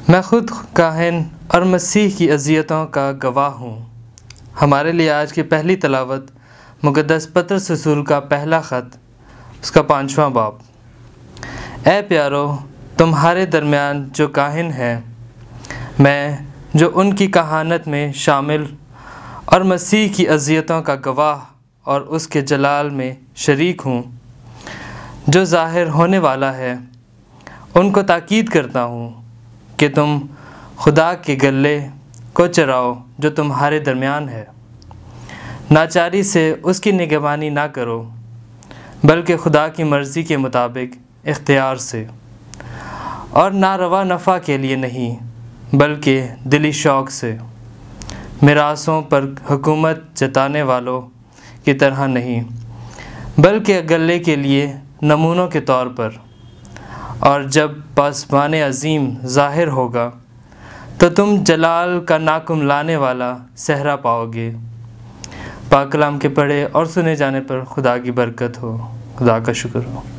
میں خود کاہن اور مسیح کی اذیتوں کا گواہ ہوں۔ ہمارے لیے آج کی پہلی تلاوت مقدس پطرس رسول کا پہلا خط، اس کا 5واں باب۔ اے پیارو، تمہارے درمیان جو کاہن ہیں، میں جو ان کی کہانت میں شامل اور مسیح کی اذیتوں کا گواہ اور اس کے جلال میں شریک ہوں جو ظاہر ہونے والا ہے، ان کو تاکید کرتا ہوں کہ تم خدا کے گلے کو چراؤ جو تمہارے درمیان ہے۔ ناچاری سے اس کی نگہبانی نہ کرو، بلکہ خدا کی مرضی کے مطابق اختیار سے، اور ناروا نفع کے لیے نہیں بلکہ دلی شوق سے، میراثوں پر حکومت جتانے والوں کی طرح نہیں، بلکہ گلے کے لیے نمونوں کے طور پر۔ اور جب پاسبان عظیم ظاہر ہوگا تو تم جلال کا ناکم لانے والا صحرا پاؤ گے۔ پاک کلام کے پڑھے اور سنے جانے پر خدا کی برکت ہو۔ خدا کا شکر ہو۔